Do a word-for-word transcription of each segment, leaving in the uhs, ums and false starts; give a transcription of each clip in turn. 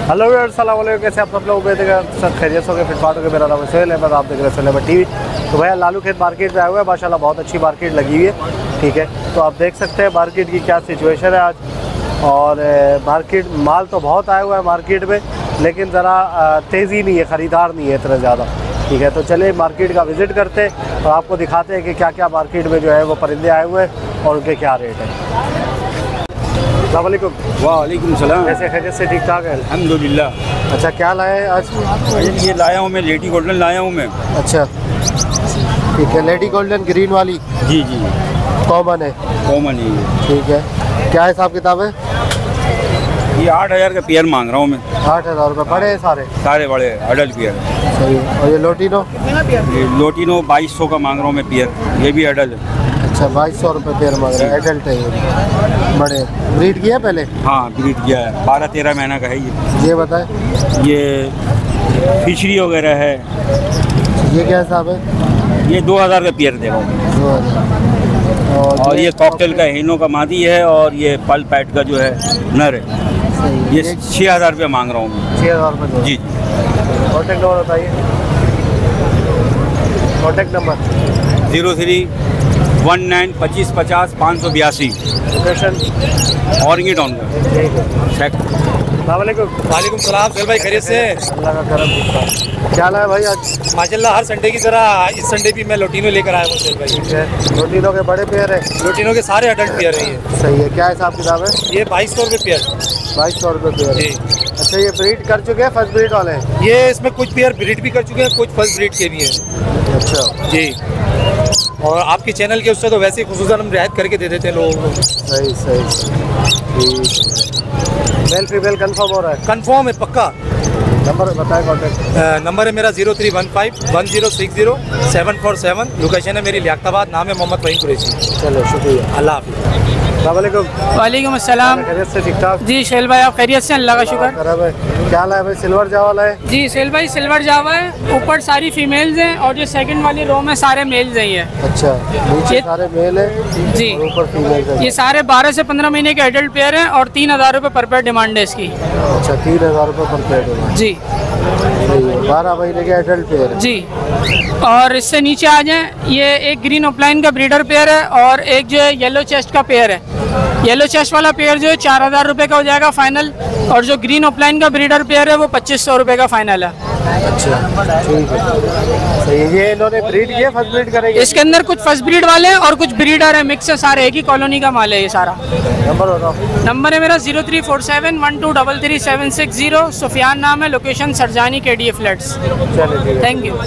Hello viewers, अस्सलाम वालेकुम। कैसे आप सब लोग उम्मीद है सब खैरियत हो गए, फिटफाट हो गए। मेरा नाम है सोहेल अहमद, आप देख रहे हैं सोहेल अहमद टीवी। तो भैया लालू खेत मार्केट में आया हुआ है, माशाल्लाह बहुत अच्छी मार्केट लगी हुई है। ठीक है, तो आप देख सकते हैं मार्केट की क्या सिचुएशन है आज। और मार्केट माल तो बहुत आया हुआ है मार्केट में, लेकिन ज़रा तेज़ी नहीं है, ख़रीदार नहीं है इतना ज़्यादा। ठीक है, तो चलिए मार्केट का विज़िट करते हैं और आपको दिखाते हैं कि क्या क्या मार्केट में जो है वो परिंदे आए हुए हैं और उनके क्या रेट है। वालेकुम वालेकुम सलाम। कैसे खैरियत से? ठीक ठाक है अल्हम्दुलिल्लाह। अच्छा, क्या लाए हैं आज? ये लाया हूँ मैं, लेडी गोल्डन लाया हूँ मैं। अच्छा ठीक है, लेडी गोल्डन ग्रीन वाली। जी जी, कॉमन है। कॉमन है ये। ठीक है, क्या हिसाब किताब है? ये आठ हज़ार का पेयर मांग रहा हूँ मैं। आठ हज़ार रुपये बड़े हैं सारे? सारे बड़े अडल्ट पेयर। सही। और ये लोटिनो? ये लोटिनो बाईस सौ का मांग रहा हूँ मैं पेयर, ये भी अडल्ट है। अच्छा, बाईस सौ रुपये पेयर मांग रहे हैं, एडल्ट है ये। बड़े ब्रीड किया पहले? हाँ, ब्रीड किया है, बारह तेरह महीना का है ये। ये बताएं। ये फिशरी वगैरह है। ये क्या हिसाब है? ये दो हज़ार का पेयर देगा। दो हज़ार। और, और ये कॉकटेल का हेनो का मादी है, और ये पल पैट का जो है नर है। ये छः हज़ार रुपये मांग रहा हूँ मैं। छः हज़ार रुपये? जी। कॉन्टेक्ट नंबर बताइए। Contact number zero three one nine पच्चीस पचास पाँच सौ बयासी। लोकेशन औरंगी टाउन का। वालेकुम वालेकुम सलाम। सोहेल भाई खैरियत से? अल्लाह का करम। क्या लाया भाई आज? माशाल्लाह हर संडे की तरह इस संडे भी मैं लोटिनो लेकर आया हूँ सोहेल भाई। ठीक है, लोटिनो के बड़े पेयर है? लोटिनो के सारे अडल्ट पेयर है ये। सही है। क्या हिसाब किताब है? ये बाईस सौ रुपये पेयर। बाईस सौ रुपये पेयर जी। अच्छा, ये ब्रीड कर चुके हैं, फर्स्ट ब्रीड वाले हैं? ये इसमें कुछ पेयर ब्रीड भी कर चुके हैं, कुछ फर्स्ट ब्रीड के भी हैं। अच्छा जी। और आपके चैनल के उससे तो वैसे ही खुसूसन हम रियायत करके दे देते हैं लोगों को। सही सही। ठीक। मेल फीमेल कंफर्म हो रहा है? कंफर्म है, पक्का। नंबर बताएं। कॉन्टेक्ट नंबर है मेरा zero three one five one zero six zero seven four seven. Location है मेरी लियाकताबाद, नाम है मोहम्मद फ़हीम कुरैशी। चलो शुक्रिया। अल्लाह हाफ़िज़। वालेकुम। वालेकुम अस्सलाम। खैरियत से? ठीक ठाक जी सोहेल भाई, आप खैरियत से? अल्लाह का शुक्र। क्या लाया भाई? सिल्वर जावा लाए? जी सोहेल भाई, सिल्वर जावा है, ऊपर सारी फीमेल्स हैं और जो सेकंड वाली रो में सारे मेल्स हैं। ये अच्छा, नीचे सारे मेल है जी, और ऊपर फीमेल है। ये सारे बारह से पंद्रह महीने के एडल्ट पेयर हैं और तीन हज़ार रुपये पर पेयर डिमांड है इसकी। अच्छा, तीन हज़ार रुपये पर पेयर जी। बारह महीने के एडल्ट पेयर है जी। और इससे नीचे आ जाएं, ये एक ग्रीन ऑफलाइन का ब्रीडर पेयर है और एक जो है येलो चेस्ट का पेयर है। येलो चेस्ट वाला पेयर जो है चार हज़ार रुपये का हो जाएगा फाइनल, और जो ग्रीन ऑफलाइन का ब्रीडर पेयर है वो पच्चीस सौ रुपये का फाइनल है। अच्छा ठीक है, सही है। ये इन्होंने ब्रीड किया, फर्स्ट ब्रीड करेंगे? इसके अंदर कुछ फर्स्ट ब्रीड वाले हैं और कुछ ब्रीडर है, मिक्स है, सारे एक ही कॉलोनी का माल है ये सारा। नंबर बताओ। नंबर है मेरा zero three four seven one two double three seven six zero. Sufiyan नाम है, location Surjani K D A flats. चलिए, थैंक यू।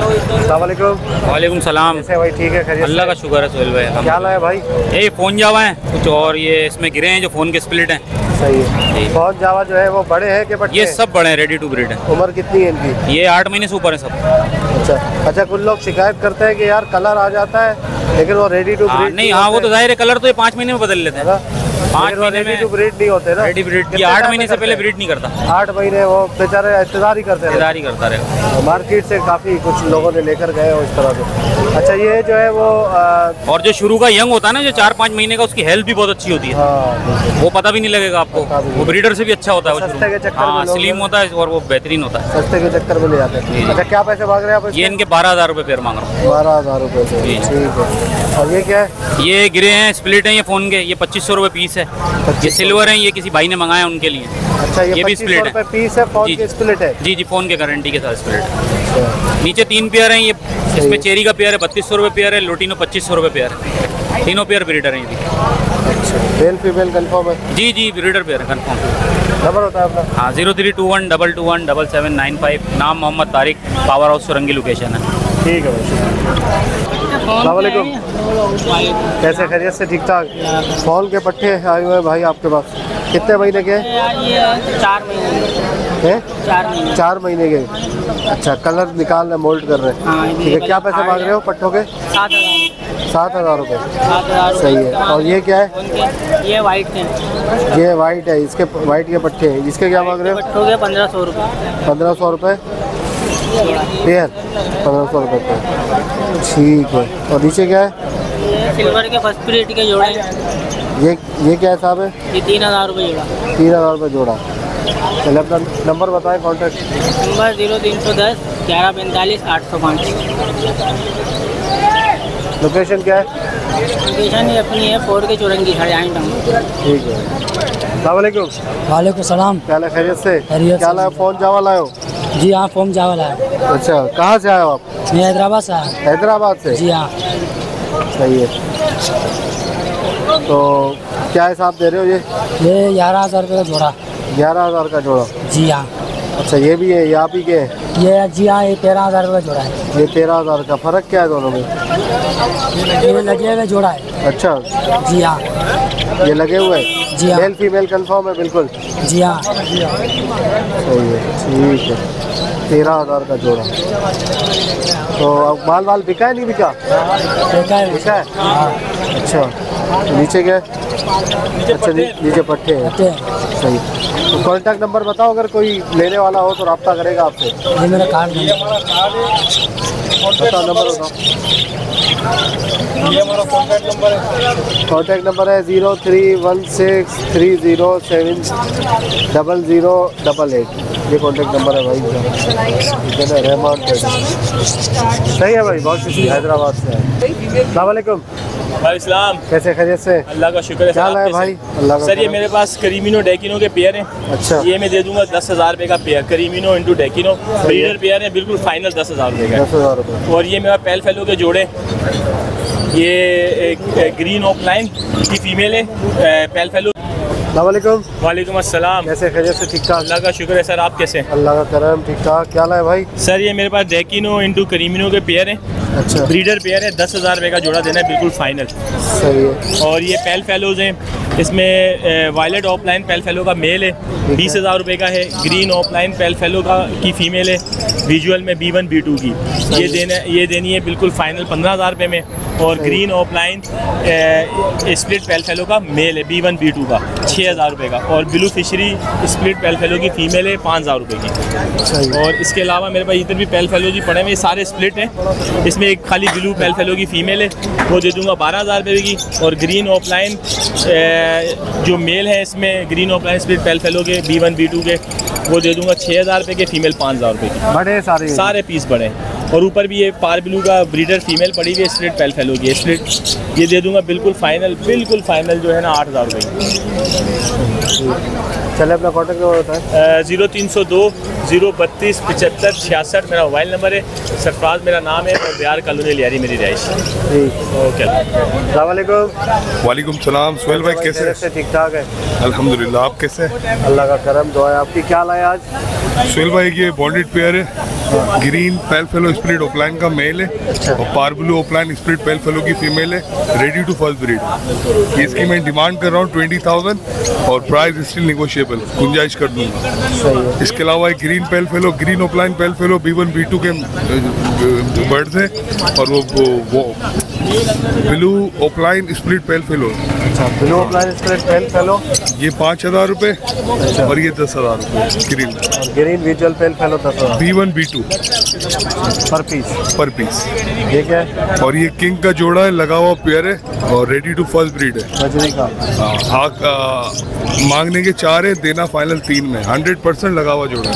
वालेकुम सलाम। कैसे भाई? ठीक है, खैरियत? अल्लाह का शुक्र है सोहेल भाई। क्या लाया भाई? ये फ़ोन जावा है कुछ, और ये इसमें गिरे हैं जो फ़ोन के स्प्लिट हैं। सही है। फोन जावा जो है वो बड़े हैं कि बच्चे? ये सब बड़े हैं, रेडी टू ब्रीड है। उम्र कितनी है इनकी? ये आठ महीने से ऊपर है सब। अच्छा अच्छा, कुछ लोग शिकायत करते हैं कि यार कलर आ जाता है, लेकिन वो रेडी टू ब्रीड नहीं। हाँ, वो तो जाहिर है, कलर तो ये पाँच महीने में बदल लेते हैं। पाँच महीने रेडी टू ब्रीड नहीं होते ना? रेडी ब्रीड की आठ महीने से पहले ब्रीड नहीं करता। आठ महीने वो बेचारे इंतजार ही करते हैं। इंतजार ही करता रहे। मार्केट से काफ़ी कुछ लोगों ने लेकर गए हो इस तरह से। अच्छा, ये जो है वो आ, और जो शुरू का यंग होता है ना, जो चार पाँच महीने का, उसकी हेल्थ भी बहुत अच्छी होती है। हाँ, वो पता भी नहीं लगेगा आपको, वो ब्रीडर से भी अच्छा होता है। वो सस्ते के चक्कर हाँ, में स्लिम होता है और वो बेहतरीन होता है। सस्ते के चक्कर में ले जाते हैं। अच्छा, क्या पैसे मांग रहे हैं आप? ये इनके बारह हज़ार रुपये पेयर मांग रहा हूँ। बारह हज़ार रुपये से? ठीक है। और ये क्या है? ये गिरे हैं, स्प्लिट हैं ये फ़ोन के। ये पच्चीस सौ रुपये पीस है। ये सिल्वर है, ये किसी भाई ने मंगाया उनके लिए। अच्छा, ये, ये भी स्प्लिट है, पीस है, फोन के स्प्लिट है? जी जी, फ़ोन के गारंटी के साथ स्प्लिट है। नीचे तीन पेयर हैं ये, इसमें चेरी का पेयर है बत्तीस सौ रुपये पेयर है, लोटिनो पच्चीस सौ रुपये पेयर है। तीनों पेयर ब्रीडर हैं ये भी। अच्छा, मेल फीमेल कंफर्म है? जी जी, ब्रीडर पेयर है कंफर्म। नंबर होता है अपना? हाँ, zero three two one double two one double seven nine five. नाम Mohammad Tariq, power house Surangi location है। ठीक है भाई, वालेकुम। कैसे खैरियत से? ठीक ठाक। फॉल के पट्टे आए हुए हैं भाई आपके पास, कितने महीने के? चार महीने हैं? चार महीने चार महीने के। अच्छा, कलर निकाल रहे, मोल्ड कर रहे हैं। ठीक है, क्या पैसे मांग रहे हो पट्टों के? सात हज़ार सात हज़ार रुपये? सात हज़ार सही है। और ये क्या है? ये वाइट है। ये वाइट है, इसके वाइट के पट्टे हैं, इसके क्या मांग रहे हो? पट्टों के पंद्रह सौ रुपये। पंद्रह सौ रुपये पेयर? पंद्रह सौ रुपये पेयर, ठीक है। और नीचे क्या है? सिल्वर के फर्स्ट पीरियड के जोड़े। ये ये क्या हिसाब है? ये तीन हज़ार रुपये जोड़ा। तीन हज़ार रुपये जोड़ा। चलिए अपना नंबर बताएं, कॉन्टैक्ट नंबर जीरो तीन सौ दस ग्यारह पैंतालीस आठ सौ पाँच। लोकेशन क्या है? लोकेशन ये अपनी है फोर के चौरंगी हरियाणा टाउन। ठीक है। अस्सलाम वालेकुम। वालेकुम सलाम। क्या हाल है, खैरियत से? खैरियत क्या से। लाए, फ़ोन जावा लाए हो? जी हाँ, फोम चावल है। अच्छा, कहाँ से आए हो आप? मैं हैदराबाद से आया। हैदराबाद से? जी हाँ। सही है। तो क्या हिसाब दे रहे हो ये? ये ग्यारह हज़ार रुपये का जोड़ा। ग्यारह हज़ार का जोड़ा? जी हाँ। अच्छा, ये भी है, ये आप ही के हैं? ये जी हाँ, ये तेरह हज़ार रुपये का जोड़ा है। ये तेरह हज़ार का। फ़र्क क्या है दोनों में? ये लगे हुए जोड़ा है। अच्छा, जी हाँ। ये लगे हुए हैं? जी हाँ। मेल फीमेल कंफर्म है? बिल्कुल जी हाँ। सही है, ठीक है। तेरह हज़ार का जोड़ा। तो अब माल वाल बिका है, नहीं बिका? देखा है। बिका है? हाँ। अच्छा, तो नीचे क्या है? अच्छा, नी, नीचे पट्टे हैं। पट्टे हैं। सही। तो कॉन्टैक्ट नंबर बताओ, अगर कोई लेने वाला हो तो रब्ता करेगा आपसे। ये मेरा कार्ड नंबर। बताओ, नंबर बताओ। ये हमारा कॉन्टैक्ट नंबर है। कॉन्टैक्ट नंबर है zero three one six three zero seven double zero double eight. ये कॉन्टैक्ट नंबर है भाई, ठीक है ना? रहमान पेट। सही है भाई, बहुत शुक्रिया। हैदराबाद से है। अस्सलाम वालेकुम। भाई इस्लाम, कैसे, खैरियत से? अल्लाह का शुक्र है। क्या लाए भाई? अल्लाह का सर ये करम। मेरे पास करीमिनो डेकिनो के पेयर हैं। अच्छा, ये मैं दे दूंगा दस हज़ार रुपये का पेयर, करीमिनो इंटू डेकिनो ब्रीडर पेयर है, बिल्कुल फाइनल दस हज़ार रुपये दस हज़ार रुपये। का। और ये मेरा पेल फेलो के जोड़े, ये एक ग्रीन ऑफलाइन की फीमेल है, पेल फेलो। अस्सलाम वालेकुम। वालेकुम अस्सलाम। कैसे, खैरियत से? ठीक ठाक, अल्लाह का शुक्र है सर, आप कैसे हैं? अल्लाह का करम, ठीक ठाक। क्या लाए भाई? सर ये मेरे पास डेकिनो इंटू करीमिनो के पेयर हैं, अच्छा, ब्रीडर पेयर है, दस हज़ार रुपये का जोड़ा देना है, बिल्कुल फाइनल। सही है। और ये पेल फेलोज हैं, इसमें वायलेट ऑफलाइन पेल फेलो का मेल है, बीस हज़ार रुपये का है। ग्रीन ऑफलाइन पेल फेलो का की फ़ीमेल है, विजुअल में बी वन बी टू की। ये देना ये देनी है बिल्कुल फाइनल पंद्रह हज़ार रुपये में। और green opaline split pale fallow का मेल है, बी वन बी टू का, छः हज़ार रुपये का। और blue fischeri split pale fallow की फ़ीमेल है, पाँच हज़ार रुपये की। सही। और इसके अलावा मेरे पास इधर भी पेल फेलो जी पड़े हुए, ये सारे स्प्लिट हैं। इसमें एक खाली ब्लू पेल फेलो की फ़ीमेल है, वो दे दूँगा बारह हज़ार रुपये की। और ग्रीन ऑफलाइन जो मेल है इसमें green opaline split pale fallow के बी वन बी टू के, वो दे दूँगा छः हज़ार रुपये के, फीमेल पाँच हज़ार रुपये की। बड़े सारे सारे पीस बड़े हैं। और ऊपर भी ये पार ब्लू का ब्रीडर फीमेल पड़ी हुई है, स्प्लिट पेल फेलो की स्प्लिट, ये दे दूँगा बिल्कुल फाइनल, बिल्कुल फाइनल जो है ना आठ हज़ार रुपये की। चले, अपना कॉन्टैक्ट नंबर बताएं। ज़ीरो तीन सौ दो ज़ीरो बत्तीस पचहत्तर छियासठ मेरा मोबाइल नंबर है। सरफराज मेरा नाम है और बिहार कॉलोनी लियारी मेरी रहाइश। ठीक। ओके। अस्सलाम वालेकुम। वालेकुम सलाम। सोहेल भाई कैसे खैरियत से? ठीक ठाक है, अल्हम्दुलिल्लाह। आप कैसे हैं? अल्लाह का करम, दुआ है आपकी। क्या लाए आज? सोहेल भाई ये बॉन्डेड पेयर है, green pale fallow split opaline का मेल है और parblue opaline split pale fallow की फीमेल है, रेडी टू फर्स्ट ब्रीड। इसकी मैं डिमांड कर रहा हूँ ट्वेंटी थाउजेंड और प्राइस स्टिल निगोशिएबल, गुंजाइश कर दूंगा। इसके अलावा एक green pale fallow, green opaline pale fallow B one B two के बर्ड्स हैं और वो वो, वो blue opaline split pale fellow. अच्छा, blue opaline split pale fallow, ये पाँच हज़ार रुपये और ये दस हज़ार रुपये ग्रीन। और ग्रीन विजुअल पेल फेलो दस हज़ार B one B two per piece. Per piece. ये क्या है? और ये किंग का जोड़ा है, लगा हुआ पेयर है और रेडी टू फर्स्ट ब्रीड है। बजरी का। हाँ, आ, मांगने के चार है, देना फाइनल तीन में, हंड्रेड परसेंट लगा हुआ जोड़ा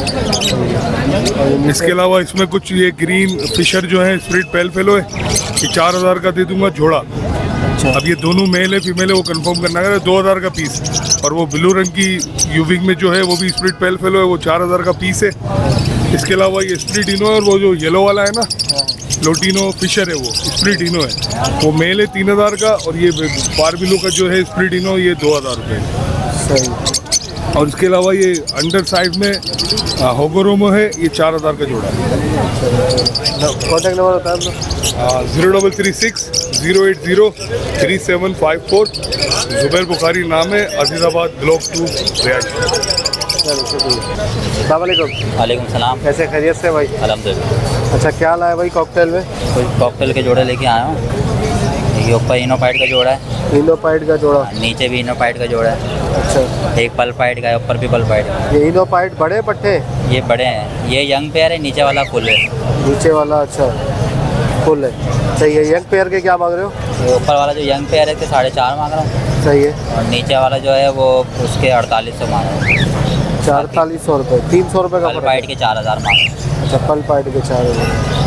है। इसके अलावा इसमें कुछ ये ग्रीन फिशर जो है स्प्लिट पेल फेलो है, ये चार हज़ार का दे दूंगा जोड़ा। अब ये दोनों मेल है फीमेल है, वो कंफर्म करना है, दो हज़ार का पीस। और वो ब्लू रंग की यूविंग में जो है वो भी स्प्लिट पेल फेलो है, वो चार हज़ार का पीस है। इसके अलावा ये स्प्लिट इनो है और वो जो येलो वाला है ना लोटिनो फिशर है, वो स्प्लिट इनो है, वो मेल है तीन हज़ार का। और ये पारबिलो का जो है स्प्लिट इनो, ये दो हज़ार रुपये। सही। और इसके अलावा ये अंडर साइड में होगोरोमो है, ये चार हज़ार का जोड़ा है। कॉन्टैक्ट नंबर बताएं अपना। Zero double three six zero eight zero three seven five four. Zubair Bukhari नाम है, अजीज़ाबाद ब्लॉक टू रियाज। चलो, शुक्रिया। अस्सलाम वालेकुम। वालेकुम सलाम। कैसे, खैरियत से भाई? अल्हम्दुलिल्लाह। अच्छा, क्या लाया भाई कॉकटेल में? कोई कॉकटेल के जोड़े लेके आया हूँ। ये ऊपर इनोपाइट का जोड़ा है, इनोपाइट का जोड़ा, नीचे भी इनोपाइट का जोड़ा है। अच्छा, एक पलपाइट का है, ऊपर भी पलपाइट है। ये इनोपाइट बड़े पट्टे? ये बड़े हैं, ये यंग पेयर है, नीचे वाला फुल है। नीचे वाला अच्छा फुल है। सही है। यंग पेयर के क्या मांग रहे हो? ये ऊपर वाला जो यंग पेयर है, साढ़े चार मांग रहा हूँ। सही है। और नीचे वाला जो है वो उसके अड़तालीस सौ मांग रहा हूँ। अड़तालीस सौ रुपये, तीन सौ रुपये का पल पाइट के चार हज़ार मांग। अच्छा, पल पाइट के चार हज़ार।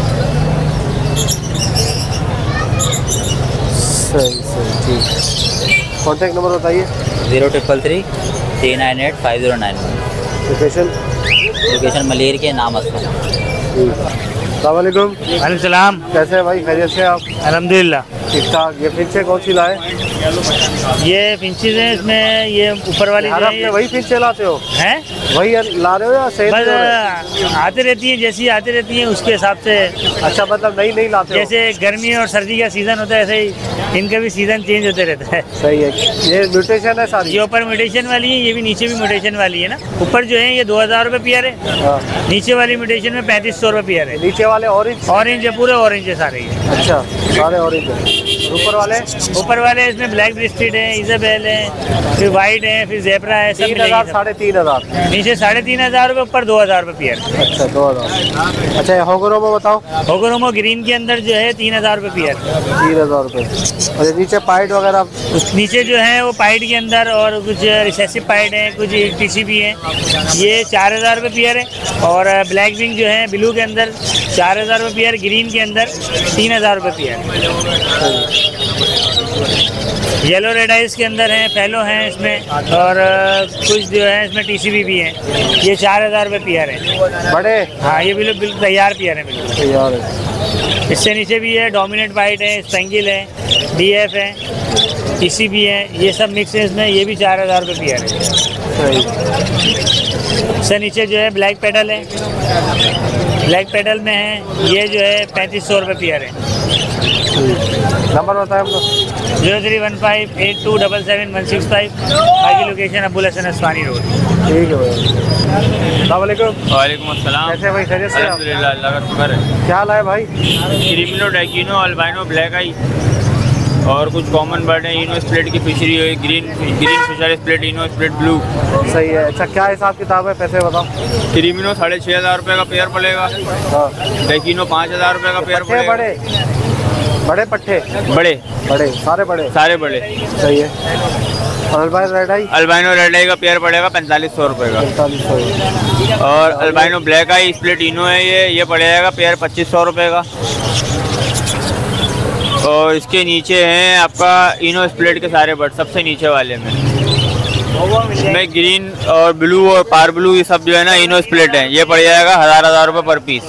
सही सही, ठीक। कॉन्टैक्ट नंबर बताइए। Zero triple three three nine eight five zero nine. Location? Location Malir के नाम अस्सलाम। वालेकुम सलाम। कैसे हैं भाई, खैरियत से आप? अल्हम्दुलिल्लाह ठीक ठाक। ये फिंचे कौन सी लाए? ये फिंचेज हैं, इसमें ये ऊपर वाली यार आपने वही फिंचे लाते हो हैं, वही ला रहे हो या सही? बस आते रहती हैं, जैसी आती रहती हैं उसके हिसाब से। अच्छा, मतलब नई नहीं लाते हो? जैसे गर्मी और सर्दी का सीज़न होता है ऐसे ही इनका भी सीज़न चेंज होते रहता है। सही है। ये म्यूटेशन है सारी? ये ऊपर म्यूटेशन वाली है, ये भी नीचे भी म्यूटेशन वाली है ना। ऊपर जो है ये दो हज़ार रुपये पेयर है, हाँ। नीचे वाली म्यूटेशन में पैंतीस सौ रुपये पेयर है। नीचे वाले ऑरेंज? ऑरेंज है, पूरे ऑरेंज है सारे ये। अच्छा, सारे ऑरेंज है। ऊपर वाले? ऊपर वाले इसमें ब्लैक ब्रिस्टेड है, इजाबेल है, फिर वाइट है, फिर जेब्रा है, सब तीन हज़ार साढ़े तीन हज़ार नीचे साढ़े तीन हज़ार रुपये, ऊपर दो हज़ार रुपये पेयर। अच्छा, दो हज़ार। अच्छा, होगरों में बताओ। होगरोमो ग्रीन के अंदर जो है तीन हज़ार रुपये पेयर। तीन हज़ार रुपये। और नीचे पाइट वगैरह? नीचे जो है वो पाइट के अंदर और कुछ रिसेसिव पाइट है, कुछ टीसीबी है, ये चार हज़ार रुपये पेयर है। और ब्लैक विंग जो है ब्लू के अंदर चार हज़ार रुपये पेयर, ग्रीन के अंदर तीन हज़ार रुपये पेयर। येलो रेड आइस के अंदर हैं, फेलो हैं इसमें, और कुछ जो है इसमें टीसीबी भी हैं। ये चार हज़ार रुपये पेयर है बड़े। हाँ, ये बिल्कुल बिल्कुल तैयार पेयर है, बिल्कुल तैयार है। इससे नीचे भी है डोमिनेट वाइट है, स्पेंगिल है, डीएफ है, टीसीबी है, ये सब मिक्स है इसमें। ये भी चार हज़ार रुपये पेयर है। इससे नीचे जो है ब्लैक पेडल है, ब्लैक पेडल में है, ये जो है पैंतीस सौ रुपये पेयर है। नंबर बताएं हम लोग। Zero three one five eight two double seven one six five. बाकी लोकेशन अबुल हसन अस्वानी रोड। ठीक है भाई। वालेकुम। वालेकुम अस्सलाम। कैसे भाई, खैरियत से? अल्हम्दुलिल्लाह, अल्लाह का शुक्र है। क्या लाए भाई? क्रिमिनो, डैकिनो, अल्बाइनो, ब्लैक आई और कुछ कॉमन बर्ड है। इनो स्प्लिट की फिशरी है, green green Fischer split, ino split blue. सही है। अच्छा, क्या हिसाब किताब है, पैसे बताओ। क्रिमिनो साढ़े छः हज़ार रुपये का पेयर पड़ेगा। हाँ। डैकिनो पाँच हज़ार रुपये का पेयर पट्ठे पड़ेगा। बड़े बड़े पट्ठे? बड़े बड़े, सारे बड़े? सारे बड़े। सही है। और albino red eye? Albino red eye का पेयर पड़ेगा पैंतालीस सौ रुपये का। पैंतालीस सौ। और albino black eye split ino है, ये ये पड़ेगा पेयर पच्चीस सौ रुपये का। और इसके नीचे हैं आपका इनो स्प्लिट के सारे बर्ड, सबसे नीचे वाले में इसमें ग्रीन और ब्लू और पार ब्लू ये सब जो है ना इनो स्प्लिट है। ये पड़ जाएगा हज़ार हज़ार रुपये per piece.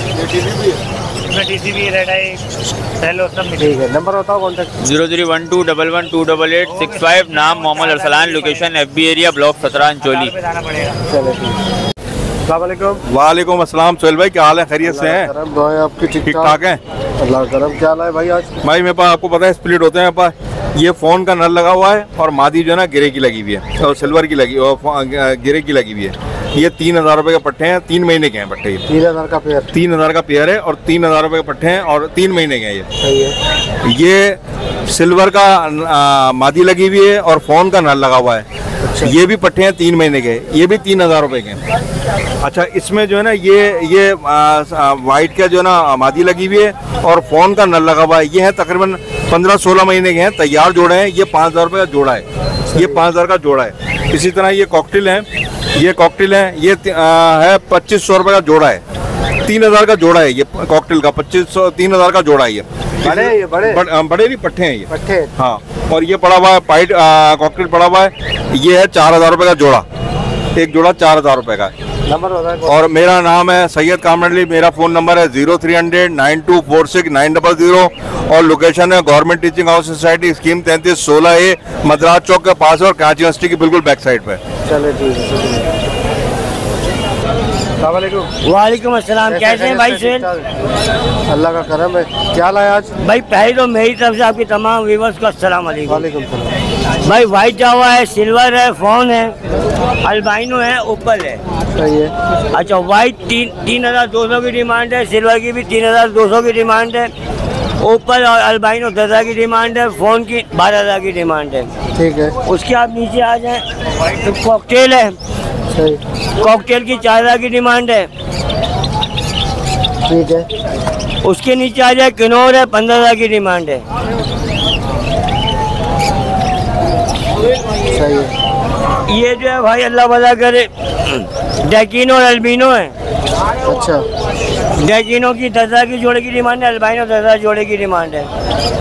TCB red eye हेलो सब। ठीक है, नंबर बताओ contact. Zero three one two double one two double eight six five. नाम Mohammad Arsalan, location F B area, block सत्रह, अंचोली। चलो ठीक। वालेकुम। वालेकुम अस्सलाम। सोहेल भाई, क्या हाल है, खैरियत से हैं? करम दुआएं आपकी ठीक ठीक ठाक हैं? अल्लाह करम। क्या लाए भाई आज? भाई मेरे पास आपको पता है स्प्लिट होते हैं मेरे पास। ये फ़ोन का नल लगा हुआ है और मादी जो है ना गिरे की लगी हुई है और सिल्वर की लगी और गिरे की लगी हुई है। ये तीन हज़ार रुपये के पट्टे हैं, तीन महीने के हैं पट्टे। ये तीन हज़ार का पेयर? तीन हज़ार का पेयर है और तीन हज़ार रुपये के पट्टे हैं और तीन महीने के हैं ये। सही है। ये सिल्वर का आ, मादी लगी हुई है और फ़ोन का नल लगा हुआ है। अच्छा। ये भी पट्टे हैं तीन महीने के, ये भी तीन हज़ार रुपये के हैं। अच्छा, इसमें जो है ना ये ये वाइट का जो है ना मादी लगी हुई है और फ़ोन का नल लगा हुआ है। ये है तकरीबन पंद्रह सोलह महीने के हैं, तैयार जोड़े हैं। ये पाँच हज़ार रुपये का जोड़ा है, ये पाँच हज़ार का जोड़ा है। इसी तरह ये कॉकटेल है, ये कॉकटेल है, ये आ, है पच्चीस सौ रुपये का जोड़ा है। तीन हज़ार का जोड़ा है ये कॉकटेल का, पच्चीस सौ तीन हज़ार का जोड़ा है ये। बड़े ये बड़े बड़, बड़े भी पट्टे हैं ये पट्टे। हाँ। और ये पड़ा हुआ है पाइट कॉकटेल पड़ा हुआ है, ये है चार हज़ार रुपये का जोड़ा, एक जोड़ा चार हज़ार रुपये का। नंबर बताएं। और मेरा नाम है सैयद कामर अली, मेरा फ़ोन नंबर है zero three hundred nine two four six nine double zero और लोकेशन है government teaching house society, scheme तैंतीस सोलह ए, मद्रास चौक के पास और कराची यूनिवर्सिटी की बिल्कुल बैक साइड पे। चले ठीक है। वालेकुम अस्सलाम। कैसे हैं भाई सुहेल? अल्लाह का करम है। क्या लाया आज भाई? पहले तो मेरी तरफ से आपके तमाम व्यूअर्स को अस्सलाम वालेकुम। वालेकुम सलाम। भाई वाइट जावा है, सिल्वर है, फोन है, अल्बाइनो है, ओपल है। सही है। अच्छा, वाइट तीन तीन हज़ार दो सौ की डिमांड है, सिल्वर की भी तीन हज़ार दो सौ की डिमांड है, ओपल और अल्बाइनो दस हज़ार की डिमांड है, फ़ोन की बारह हज़ार की डिमांड है। ठीक है। उसके आप नीचे आ जाएं तो कॉकटेल है, कॉकटेल की चार हज़ार की डिमांड है। ठीक है। उसके नीचे आ जाए किनोर है, पंद्रह हज़ार की डिमांड है। सही है। ये जो है भाई अल्लाह भला करे, डेकिनो और अल्बिनो है। अच्छा, डेकिनो की दस हज़ार की जोड़े की डिमांड है, अल्बाइनो दस हज़ार जोड़े की डिमांड है।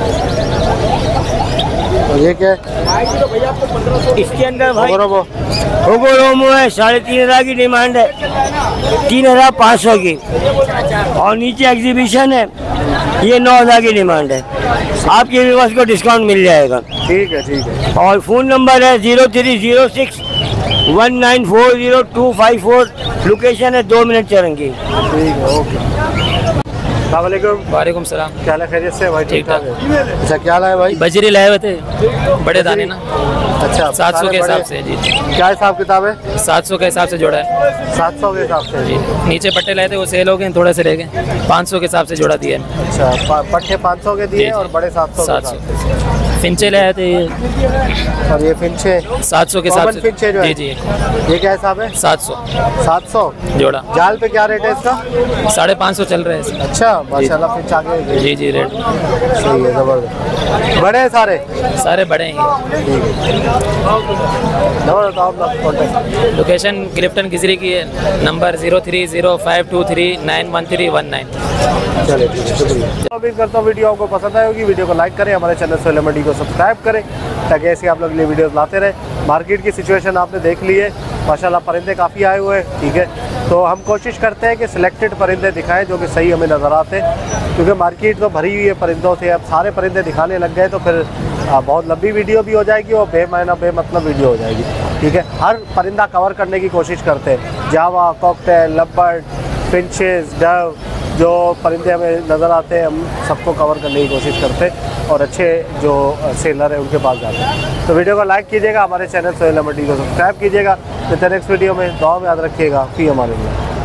और ये क्या है? इसके अंदर भाई ओगोरोमो है, साढ़े तीन हज़ार की डिमांड है, तीन हज़ार पाँच सौ की। और नीचे एग्जीबिशन है, ये नौ हज़ार की डिमांड है। आपके व्यूअर्स को डिस्काउंट मिल जाएगा। ठीक है, ठीक है। और फ़ोन नंबर है zero three zero six one nine four zero two five four. Location है दो मिनट चलेंगी। ठीक है, ओके। अस्सलामुअलैकुम। वालेकुम सलाम। क्या हाल है, खैरियत से भाई? ठीक ठाक है। अच्छा, क्या हाल है भाई? बजरी लाए हुए थे, बड़े दाने ना। अच्छा, सात सौ के हिसाब से जी। क्या हिसाब किताब है? सात सौ के हिसाब से जोड़ा है। सात सौ के हिसाब से जी। नीचे पट्टे लाए थे, वो सेल हो गए, थोड़े से रह गए। पाँच सौ के हिसाब से जोड़ा दिया है। अच्छा, पट्टे पाँच सौ के दिए और बड़े सात सौ। सात सौ फिंचे लाए थे ये, और ये फिंचे सात सौ के हिसाब से। फिंचे जो है, जी जी। ये क्या हिसाब है? सात सौ सात सौ जोड़ा। जाल पे क्या रेट है इसका? साढ़े पाँच सौ चल रहे हैं। अच्छा, माशाल्लाह, फिंच आ गए। जी जी, रेट सही है, जबरदस्त। बड़े हैं सारे? सारे बड़े हैं। लोकेशन क्लिफ्टन गिजरी की है, number zero three zero five two three nine one three one nine. चलिए, ठीक है, शुक्रिया। उम्मीद करता हूँ वीडियो आपको पसंद आई होगी। वीडियो को लाइक करें, हमारे चैनल सोहेल मंडी को सब्सक्राइब करें, ताकि ऐसे आप लोग लिए वीडियोस लाते रहे। मार्केट की सिचुएशन आपने देख ली है, माशाल्लाह परिंदे काफ़ी आए हुए हैं। ठीक है, तो हम कोशिश करते हैं कि सिलेक्टेड परिंदे दिखाएं जो कि सही हमें नज़र आते हैं, क्योंकि मार्केट तो भरी हुई है परिंदों से। अब सारे परिंदे दिखाने लग गए तो फिर आ, बहुत लंबी वीडियो भी हो जाएगी और बेमायना बेमतलब वीडियो हो जाएगी। ठीक है, हर परिंदा कवर करने की कोशिश करते हैं। Java, cockatiel, lovebird, finches, dove, जो परिंदे हमें नज़र आते हैं हम सबको कवर करने की कोशिश करते हैं और अच्छे जो सेलर हैं उनके पास जाते हैं। तो वीडियो को लाइक कीजिएगा, हमारे चैनल सोहेल मंडी को सब्सक्राइब कीजिएगा। तो नेक्स्ट वीडियो में दुआ में याद रखिएगा। फी हमारे लिए।